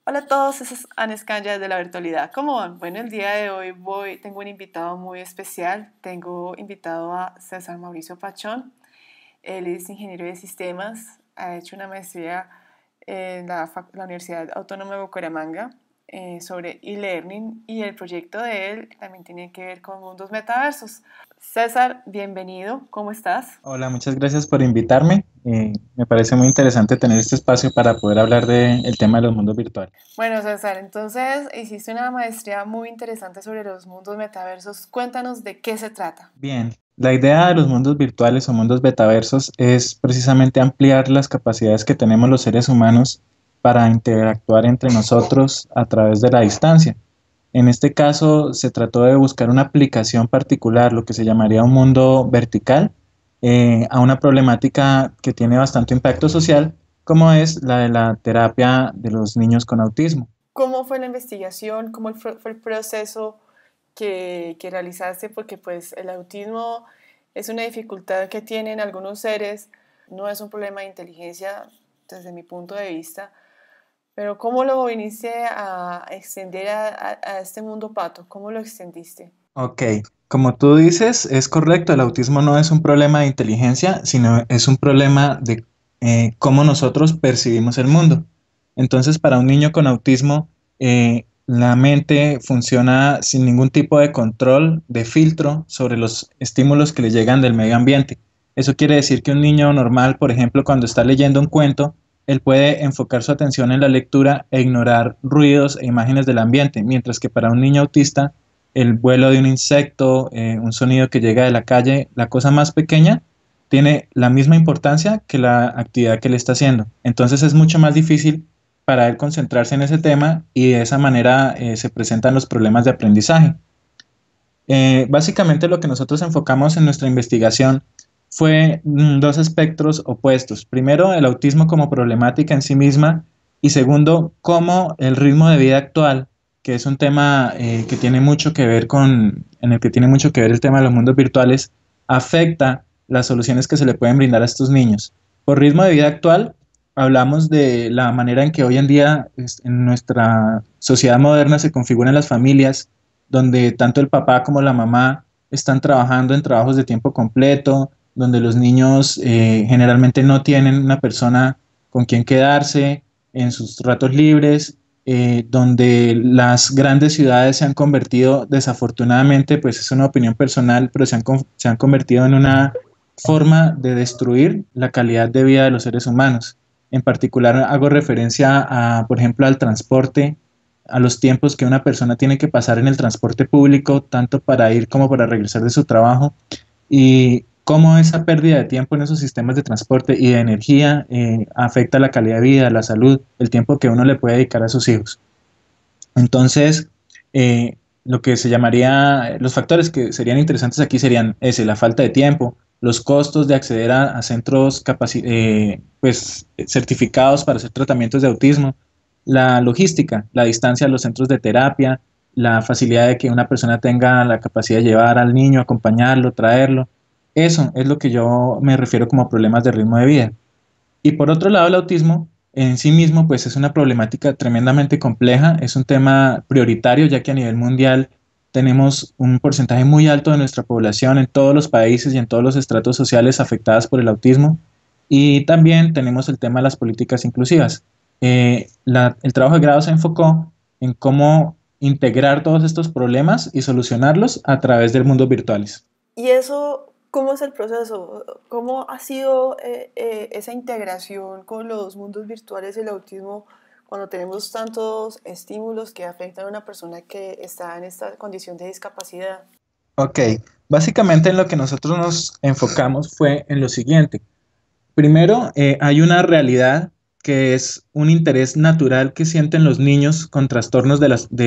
Hola a todos, esa es Ana Escanya de la Virtualidad. ¿Cómo van? Bueno, el día de hoy tengo un invitado muy especial. Tengo invitado a César Mauricio Pachón. Él es ingeniero de sistemas, ha hecho una maestría en la Universidad Autónoma de Bucaramanga sobre e-learning y el proyecto de él también tiene que ver con mundos metaversos. César, bienvenido, ¿cómo estás? Hola, muchas gracias por invitarme. Me parece muy interesante tener este espacio para poder hablar del tema de los mundos virtuales. Bueno, César, entonces hiciste una maestría muy interesante sobre los mundos metaversos. Cuéntanos de qué se trata. Bien, la idea de los mundos virtuales o mundos betaversos es precisamente ampliar las capacidades que tenemos los seres humanos para interactuar entre nosotros a través de la distancia. En este caso, se trató de buscar una aplicación particular, lo que se llamaría un mundo vertical, a una problemática que tiene bastante impacto social, como es la de la terapia de los niños con autismo. ¿Cómo fue la investigación? ¿Cómo fue el proceso que realizaste? Porque pues el autismo es una dificultad que tienen algunos seres, no es un problema de inteligencia desde mi punto de vista, pero ¿cómo lo viniste a extender a este mundo pato? ¿Cómo lo extendiste? Ok, como tú dices, es correcto, el autismo no es un problema de inteligencia, sino es un problema de cómo nosotros percibimos el mundo. Entonces, para un niño con autismo, la mente funciona sin ningún tipo de control, de filtro sobre los estímulos que le llegan del medio ambiente. Eso quiere decir que un niño normal, por ejemplo, cuando está leyendo un cuento, él puede enfocar su atención en la lectura e ignorar ruidos e imágenes del ambiente, mientras que para un niño autista, el vuelo de un insecto, un sonido que llega de la calle, la cosa más pequeña, tiene la misma importancia que la actividad que él está haciendo. Entonces es mucho más difícil para él concentrarse en ese tema y de esa manera se presentan los problemas de aprendizaje. Básicamente lo que nosotros enfocamos en nuestra investigación fue dos espectros opuestos. Primero, el autismo como problemática en sí misma y segundo, cómo el ritmo de vida actual, que es un tema que tiene mucho que ver en el que tiene mucho que ver el tema de los mundos virtuales, afecta las soluciones que se le pueden brindar a estos niños. Por ritmo de vida actual, hablamos de la manera en que hoy en día en nuestra sociedad moderna se configuran las familias, donde tanto el papá como la mamá están trabajando en trabajos de tiempo completo, donde los niños generalmente no tienen una persona con quien quedarse en sus ratos libres, donde las grandes ciudades se han convertido, desafortunadamente, pues es una opinión personal, pero se han convertido en una forma de destruir la calidad de vida de los seres humanos. En particular hago referencia a, por ejemplo, al transporte, a los tiempos que una persona tiene que pasar en el transporte público, tanto para ir como para regresar de su trabajo, y cómo esa pérdida de tiempo en esos sistemas de transporte y de energía afecta la calidad de vida, la salud, el tiempo que uno le puede dedicar a sus hijos. Entonces, lo que se llamaría, los factores que serían interesantes aquí serían ese, la falta de tiempo, los costos de acceder a centros pues, certificados para hacer tratamientos de autismo, la logística, la distancia a los centros de terapia, la facilidad de que una persona tenga la capacidad de llevar al niño, acompañarlo, traerlo. Eso es lo que yo me refiero como problemas de ritmo de vida. Y por otro lado, el autismo en sí mismo, pues es una problemática tremendamente compleja, es un tema prioritario, ya que a nivel mundial tenemos un porcentaje muy alto de nuestra población en todos los países y en todos los estratos sociales afectadas por el autismo. Y también tenemos el tema de las políticas inclusivas. El trabajo de grado se enfocó en cómo integrar todos estos problemas y solucionarlos a través de mundos virtuales. ¿Y eso, cómo es el proceso? ¿Cómo ha sido esa integración con los mundos virtuales y el autismo cuando tenemos tantos estímulos que afectan a una persona que está en esta condición de discapacidad? Ok, básicamente en lo que nosotros nos enfocamos fue en lo siguiente. Primero, hay una realidad que es un interés natural que sienten los niños con trastornos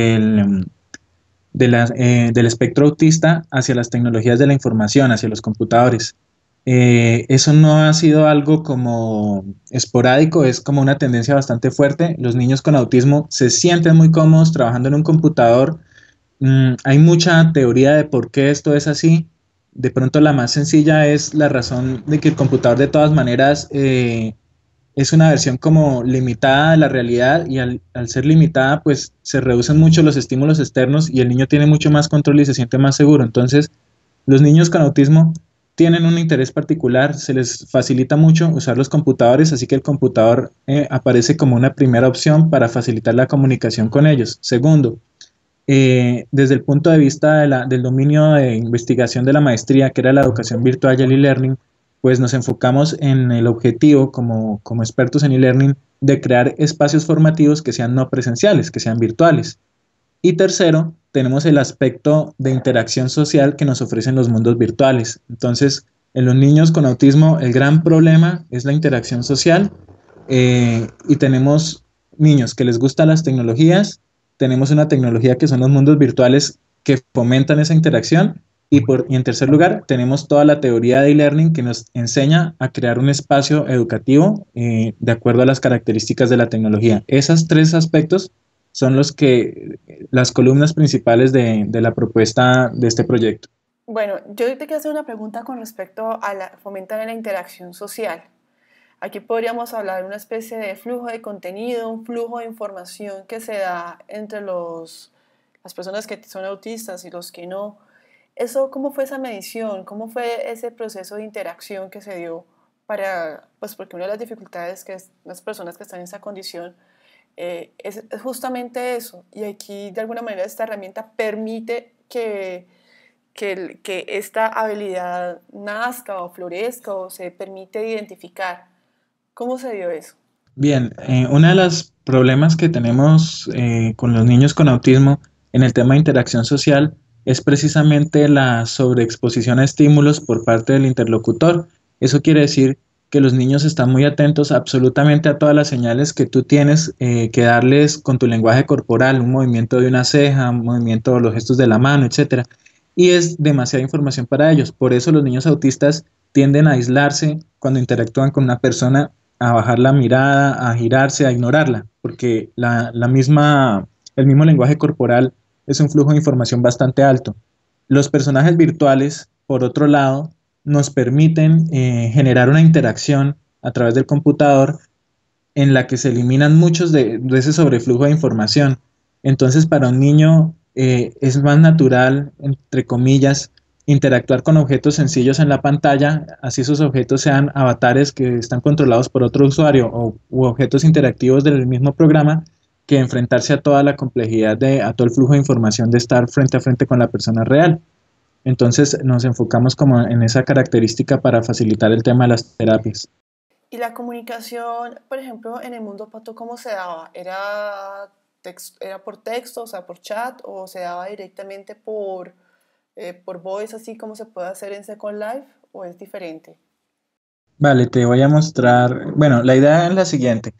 del espectro autista hacia las tecnologías de la información, hacia los computadores. Eso no ha sido algo como esporádico, es como una tendencia bastante fuerte. Los niños con autismo se sienten muy cómodos trabajando en un computador. Hay mucha teoría de por qué esto es así. De pronto la más sencilla es la razón de que el computador de todas maneras es una versión como limitada de la realidad y al ser limitada pues se reducen mucho los estímulos externos y el niño tiene mucho más control y se siente más seguro. Entonces los niños con autismo tienen un interés particular, se les facilita mucho usar los computadores, así que el computador aparece como una primera opción para facilitar la comunicación con ellos. Segundo, desde el punto de vista del dominio de investigación de la maestría, que era la educación virtual y el e-learning, pues nos enfocamos en el objetivo, como expertos en e-learning, de crear espacios formativos que sean no presenciales, que sean virtuales. Y tercero, tenemos el aspecto de interacción social que nos ofrecen los mundos virtuales. Entonces, en los niños con autismo, el gran problema es la interacción social, y tenemos niños que les gustan las tecnologías, tenemos una tecnología que son los mundos virtuales que fomentan esa interacción y en tercer lugar tenemos toda la teoría de e-learning que nos enseña a crear un espacio educativo de acuerdo a las características de la tecnología. Esos tres aspectos son las columnas principales de la propuesta de este proyecto. Bueno, yo te quiero hacer una pregunta con respecto a fomentar la interacción social. Aquí podríamos hablar de una especie de flujo de contenido, un flujo de información que se da entre las personas que son autistas y los que no. Eso, ¿cómo fue esa medición? ¿Cómo fue ese proceso de interacción que se dio pues porque una de las dificultades que las personas que están en esa condición es justamente eso? Y aquí, de alguna manera, esta herramienta permite que esta habilidad nazca o florezca o se permite identificar. ¿Cómo se dio eso? Bien, uno de los problemas que tenemos con los niños con autismo en el tema de interacción social es precisamente la sobreexposición a estímulos por parte del interlocutor. Eso quiere decir que los niños están muy atentos absolutamente a todas las señales que tú tienes que darles con tu lenguaje corporal, un movimiento de una ceja, un movimiento de los gestos de la mano, etcétera. Y es demasiada información para ellos. Por eso los niños autistas tienden a aislarse cuando interactúan con una persona, a bajar la mirada, a girarse, a ignorarla, porque el mismo lenguaje corporal es un flujo de información bastante alto. Los personajes virtuales, por otro lado, nos permiten generar una interacción a través del computador en la que se eliminan muchos de ese sobreflujo de información. Entonces, para un niño es más natural, entre comillas, interactuar con objetos sencillos en la pantalla, así esos objetos sean avatares que están controlados por otro usuario u objetos interactivos del mismo programa, que enfrentarse a toda la complejidad a todo el flujo de información de estar frente a frente con la persona real. Entonces nos enfocamos como en esa característica para facilitar el tema de las terapias. ¿Y la comunicación, por ejemplo, en el mundo pato, cómo se daba? ¿Era por texto, o sea, por chat, o se daba directamente por voice, así como se puede hacer en Second Life, o es diferente? Vale, te voy a mostrar. Bueno, la idea es la siguiente.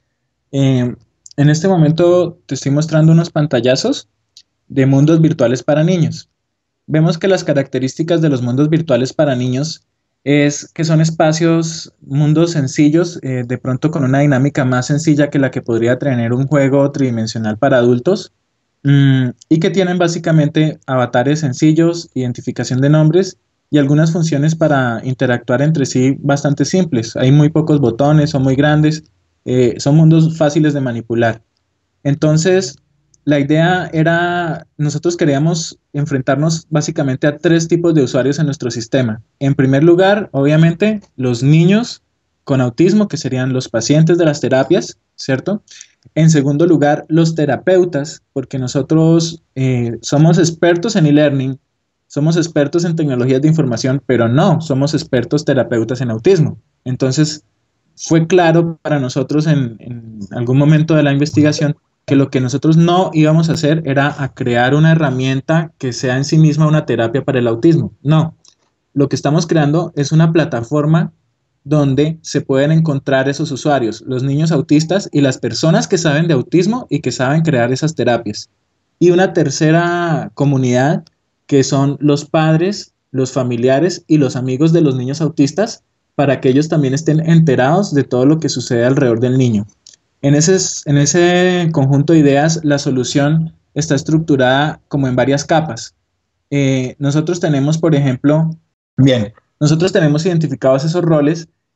En este momento te estoy mostrando unos pantallazos de mundos virtuales para niños. Vemos que las características de los mundos virtuales para niños es que son espacios, mundos sencillos, de pronto con una dinámica más sencilla que la que podría tener un juego tridimensional para adultos, y que tienen básicamente avatares sencillos, identificación de nombres y algunas funciones para interactuar entre sí bastante simples. Hay muy pocos botones, son muy grandes, son mundos fáciles de manipular. Entonces, la idea era, nosotros queríamos enfrentarnos básicamente a tres tipos de usuarios en nuestro sistema. En primer lugar, obviamente, los niños con autismo, que serían los pacientes de las terapias, ¿cierto? En segundo lugar, los terapeutas, porque nosotros somos expertos en e-learning, somos expertos en tecnologías de información, pero no somos expertos terapeutas en autismo. Entonces, fue claro para nosotros en algún momento de la investigación que lo que nosotros no íbamos a hacer era a crear una herramienta que sea en sí misma una terapia para el autismo. No, lo que estamos creando es una plataforma donde se pueden encontrar esos usuarios, los niños autistas y las personas que saben de autismo y que saben crear esas terapias. Y una tercera comunidad que son los padres, los familiares y los amigos de los niños autistas, para que ellos también estén enterados de todo lo que sucede alrededor del niño. En ese conjunto de ideas, la solución está estructurada como en varias capas. Nosotros tenemos, por ejemplo, nosotros tenemos identificados esos roles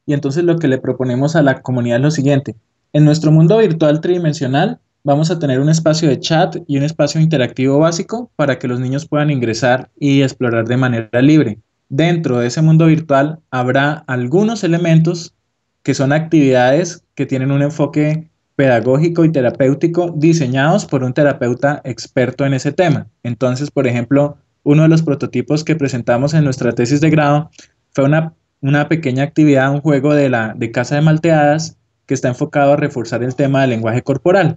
Y entonces lo que le proponemos a la comunidad es lo siguiente. En nuestro mundo virtual tridimensional vamos a tener un espacio de chat y un espacio interactivo básico para que los niños puedan ingresar y explorar de manera libre. Dentro de ese mundo virtual habrá algunos elementos que son actividades que tienen un enfoque pedagógico y terapéutico diseñados por un terapeuta experto en ese tema. Entonces, por ejemplo, uno de los prototipos que presentamos en nuestra tesis de grado fue una pequeña actividad, un juego de casa de malteadas que está enfocado a reforzar el tema del lenguaje corporal.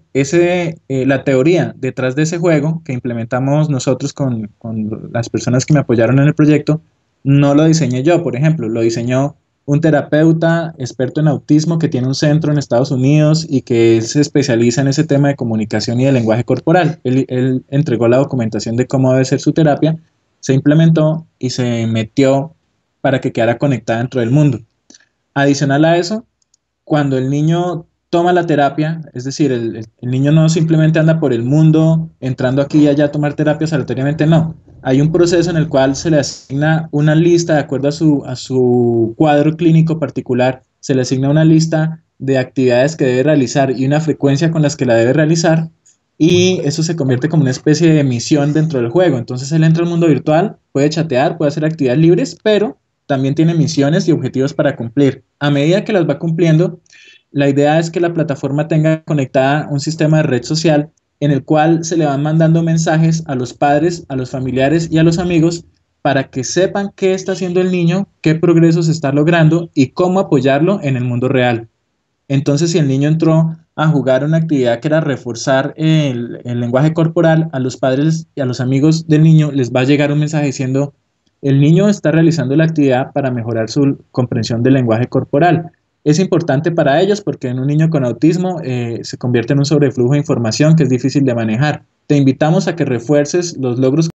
La teoría detrás de ese juego que implementamos nosotros con las personas que me apoyaron en el proyecto, no lo diseñé yo, por ejemplo, lo diseñó un terapeuta experto en autismo que tiene un centro en Estados Unidos y que se especializa en ese tema de comunicación y de lenguaje corporal. Él entregó la documentación de cómo debe ser su terapia, se implementó y se metió para que quedara conectada dentro del mundo. Adicional a eso, cuando el niño toma la terapia, es decir, el niño no simplemente anda por el mundo entrando aquí y allá a tomar terapias aleatoriamente, no. Hay un proceso en el cual se le asigna una lista de acuerdo a su cuadro clínico particular, se le asigna una lista de actividades que debe realizar y una frecuencia con las que la debe realizar, y eso se convierte como una especie de misión dentro del juego. Entonces él entra al mundo virtual, puede chatear, puede hacer actividades libres, pero también tiene misiones y objetivos para cumplir. A medida que las va cumpliendo, la idea es que la plataforma tenga conectada un sistema de red social en el cual se le van mandando mensajes a los padres, a los familiares y a los amigos para que sepan qué está haciendo el niño, qué progresos está logrando y cómo apoyarlo en el mundo real. Entonces, si el niño entró a jugar una actividad que era reforzar el lenguaje corporal, a los padres y a los amigos del niño les va a llegar un mensaje diciendo: el niño está realizando la actividad para mejorar su comprensión del lenguaje corporal. Es importante para ellos porque en un niño con autismo se convierte en un sobreflujo de información que es difícil de manejar. Te invitamos a que refuerces los logros